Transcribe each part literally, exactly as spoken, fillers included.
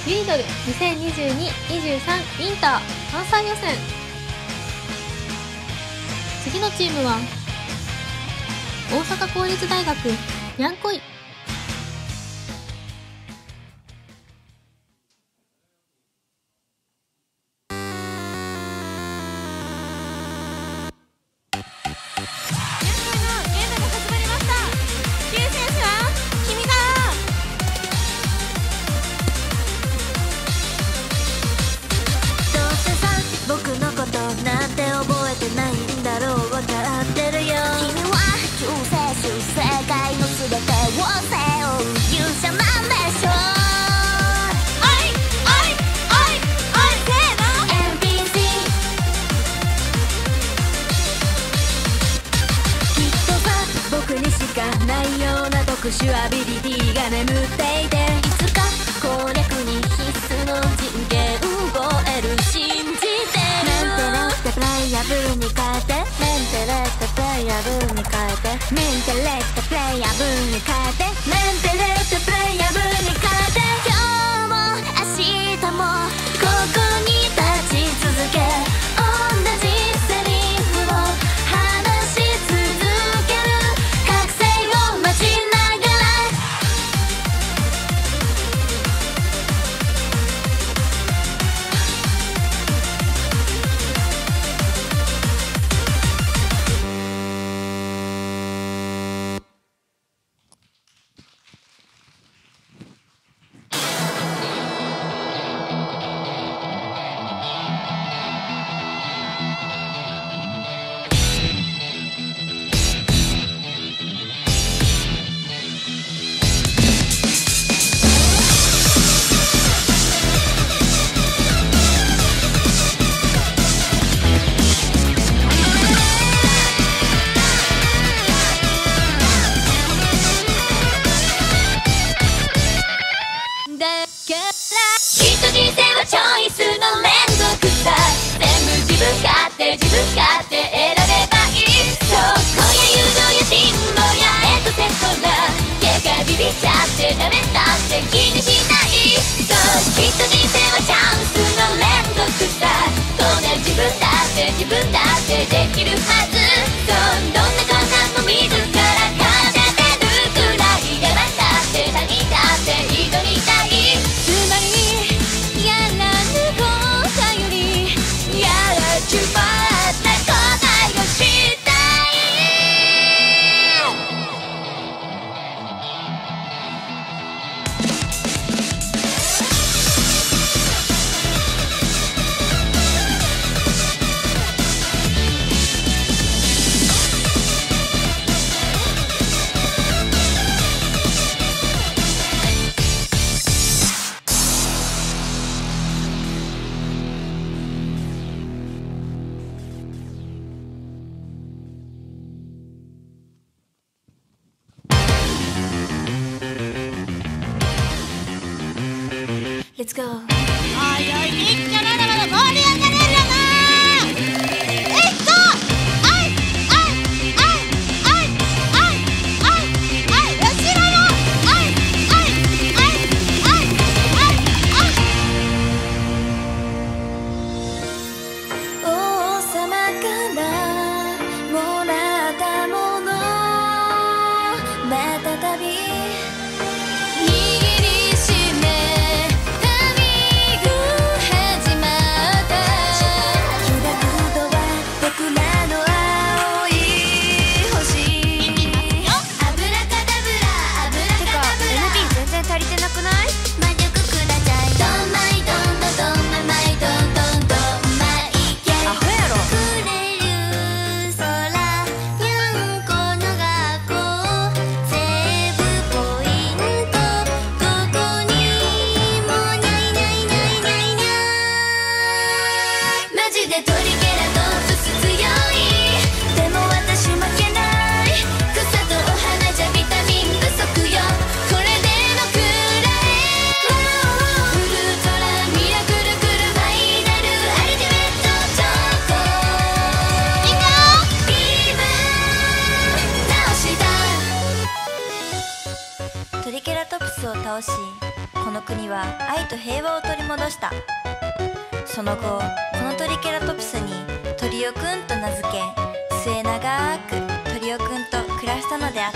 ユニドルにせんにじゅうに にじゅうさん ウィンター関西予選。次のチームは大阪公立大学にゃんこい。 特殊アビリティが眠っていて、いつか攻略に必須の人権を得る信じてる。メンテレってプレイヤブルに変えて、メンテレってプレイヤブルに変えて、メンテレってプレイヤブルに変えて、メンテレってプレイヤブルに変えて、今日も明日もここに立ち続け、同じセリフを話し続ける。覚醒を待ちな自分勝手選べばいい。そう、今夜友情や進路やエトセトラ、結果ビビっちゃってダメだって気にしない。そう、きっと人生はチャンスの連続さ。こんな自分だって自分だってできるはず。そう、どんな困難も自ら勝ててるくらいやばいだって何だって挑みたい。つまりやらぬことよりやらちまうLet's go。 おいおい、みっちゃまだまだ盛り上がれるよな。えっとあいあいあいあいあいあいあい後ろよ。あいあいあいあいあいあい。王様からもらったもの、また旅トリケラトプスを倒し、ここの国は愛と平和を取り戻した。その後このトリケラトプスにトリオくんと名付け、末永くトリオくんと暮らしたのであった。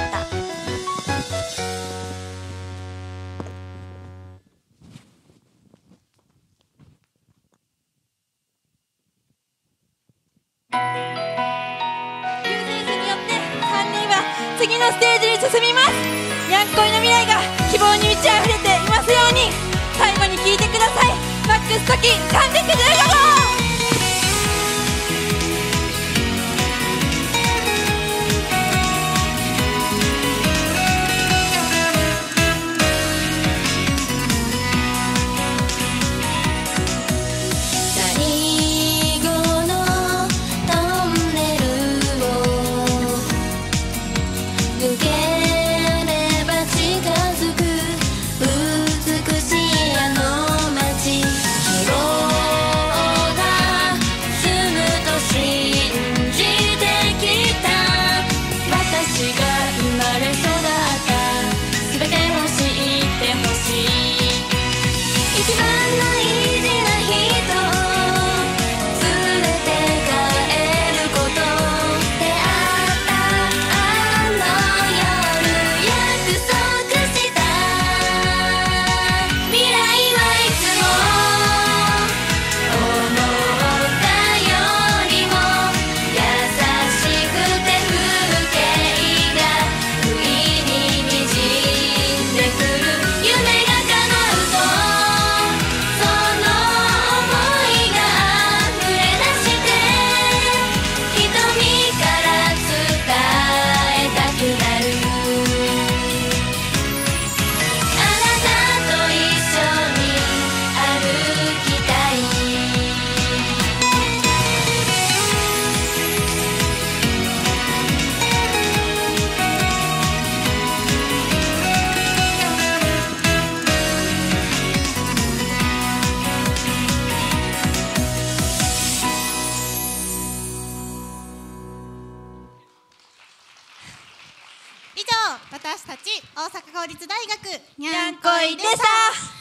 次のステージに進みます。にゃんこいの未来が希望に満ち溢れていますように。最後に聴いてください。マックス時さんびゃくじゅうごごう。 以上、私たち大阪公立大学ににゃんこいでした。